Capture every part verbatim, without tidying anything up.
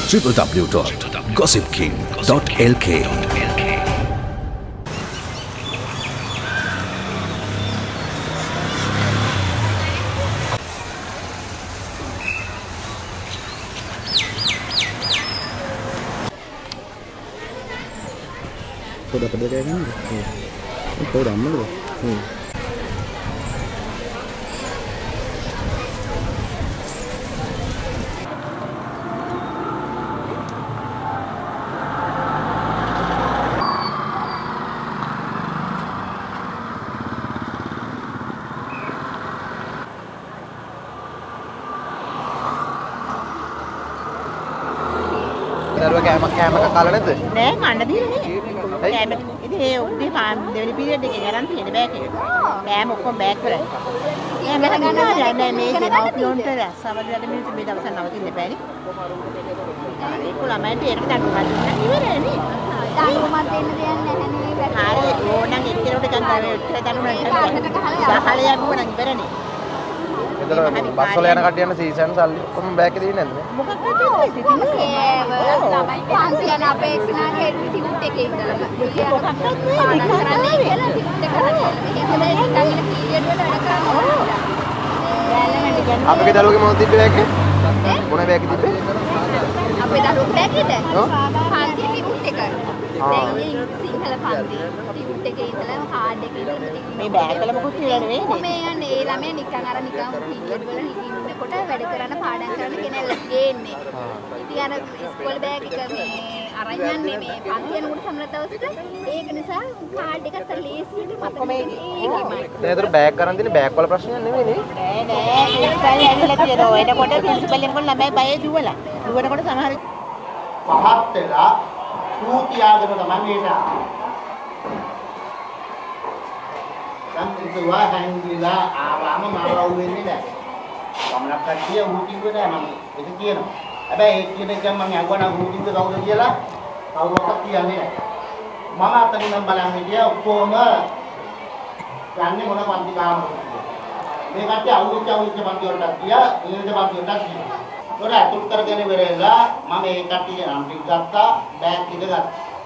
w w w dot gossip king dot l k. Tôi dapat dari kan? Itu dah malu. දරුවා කෑම කෑමක කාලා නැද්ද? නෑ කන්න දීලා නේ. කෑම ඉතින් ඒ උදේ පාන් දෙවෙනි පීරියඩ් එකේ ගරන් තියෙන බෑග් එක. කෑම ඔක්කොම බෑග් කරලා. කෑම ගන්නවා නෑ මේ දෙනවුලොන්ට සමහරවිට මිනිස්සු මේ දවස් නවතින්න බෑනේ. ඒක ළමයින්ට ඒකට දඬුවම් දෙන්න ඉවරයි නේ. දඬුවම් දෙන්න දෙයක් නැහැ නේ. හරි ඕනනම් එක්කෙනෙකුට ගන්න ඉතර දඬුවම් ගහලා ගහලා යන්න නම් ඉවරනේ. එතන බස් වල යන කට්ටිය යන සීසන් සල්ලි කොහොම බෑග් එකේ තියෙන්නේ නැද්ද? මොකක්ද තියෙන්නේ? තමයි පන්ති යන අපේ එක්කනාගේ ටිකට් එකේ ඉඳලා මොකක්ද මේ කරන්නේ කියලා ටිකට් එක කරන්නේ. මේක ඉතින් ඉතින් පීරියඩ් වල වැඩ කරනවා. අපේ දරුවගේ මොනවද තිබ්බේ බෑග් එකේ? මොන බෑග් එකේ තිබ්බේ? අපේ දරුවෝ බෑග් එකේද? පන්ති ටිකට් එක. දැන් සිංහල පන්ති ටිකට් එකේ ඉඳලා කාඩ් එකේ ඉඳලා මේ බෑග් වල මොකද කියලා නෙවෙයි. මේ යන්නේ ඒ ළමයා නිකන් අර නිකන් පීරියඩ් වල ඉන්නකොට වැඩ කරන පාඩම් කරන කෙනෙක් ගේන්නේ. ඉතින් අර ඉස්කෝලේ බෑග් එක මේ අරන් යන්නේ මේ පන්ති යනකොට සමහර දවසට ඒක නිසා කාඩ් එකත් අර ලේසියෙන් මතක ඒකමයි. දැන් ඒතර බෑග් කරන් තියෙන බෑග් වල ප්‍රශ්නයක් නෙවෙයි නේ. නෑ නෑ ප්‍රින්සිපල් ඇවිල්ලා තියෙනවා. එනකොට ප්‍රින්සිපල් එනකොට ළමයි බයේ දුවලා. දුවනකොට සමහර පහත් වෙලා ඌ තියාගෙන තමයි මේක. දැන් ඉතුවා හැංගිලා ආවම මාව වෙන්නේ නැහැ. ගමනක් කට්ටිය ඌ කිව්වේ නෑ මම ඒක කියනවා. හැබැයි ඒ කියන එක මම අහුවනම් ඌ කිව්වේ කවුද කියලා කවුරක්වත් කියන්නේ නැහැ. මම අතනින් නම් බලන් හිටියා ඔක්කොම යන්නේ මොන පන්ති කාමරද. මේ කට්ටිය අවුරුච්ච අවුරුච්ච පන්ති වලට ගියා, ඊළඟ පන්ති වලට ගියා. ඒකට අතුල් කරගෙන ඉවරලා මම ඒ කට්ටිය නම් ටික ගත්තා, බෑග් ටික ගත්තා.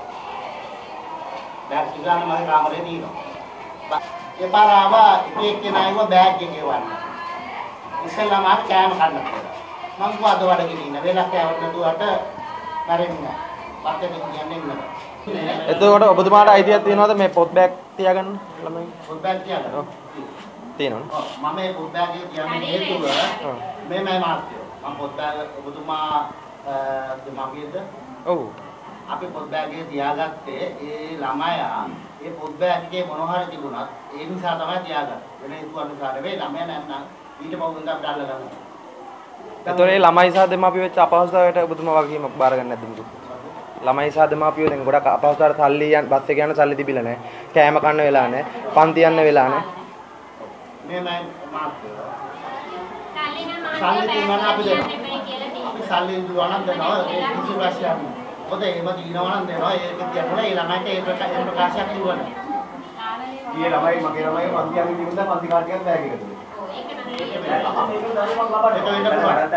බෑග් ටික ගන්න මගේ කාමරේ තියෙනවා. ඒ පාරාව එක කෙනායිව බෑග් එකේ වන්න. ඉස්සෙල්ලාම ආ කෑම කන්න කියලා. මං කිව්වා අද වඩගෙන ඉන්න. වෙලක් කෑවට නදුවට මැරෙන්නේ නැහැ. පස්සේ කියන්නේ නැහැ. එතකොට ඔබතුමාට අයිතියක් තියෙනවද මේ පොත් බෑග් තියාගන්න ළමයි? පොත් බෑග් තියාගන්න. ඔව්. තියෙනවනේ. ඔව් මම මේ පොත් බෑග් එක තියන්නේ හේතුව මේ මම මාර්ගය. මම පොත් බෑග් ඔබතුමා දෙමාපියද? ඔව්. අපි පොත් බෑග් එක තියාගත්තේ ඒ ළමයා ඒ පොත් බෑග් එකේ මොන හරි තිබුණත් ඒ නිසා තමයි තියාගත්තේ. වෙන හේතුවක් නිසා නෙවෙයි ළමයා නැත්නම් ඊට පවුෙන් අපිට අල්ල ගන්නවා. එතකොට මේ ළමයි සහ දෙමාපියෝ වෙච්ච අපහසුතාවයට ඔබතුමා වගකීමක් බාර ගන්න නැද්ද මොකද? ළමයි සහ දෙමාපියෝ දැන් ගොඩක් අපහසුතාවට සල්ලි යන බස් එක යන සල්ලි තිබිලා නැහැ. කෑම කන්න වෙලා නැහැ. පන්ති යන්න වෙලා නැහැ. මේ මම මාත් සල්ලි තියනවා අපි දෙනවා. අපි සල්ලි දුවා නම් දෙනවා ඒ කිසි ප්‍රශ්නයක් නැහැ. මොකද එහෙම දිනනවා නම් දෙනවා ඒක කියනවා ඒ ළමයිට ඒ ප්‍රකාශ ප්‍රකාශයක් කිව්වනේ. ඊයේ ළමයි මගේ ළමයි පන්ති යන්නේ තිබුණා පන්ති කාඩ් එකක් බෑග් එකකට. ඒක නෑ. ඒක මේක දරුවන් ලබන්න. ඒක වෙන්න පුළුවන්.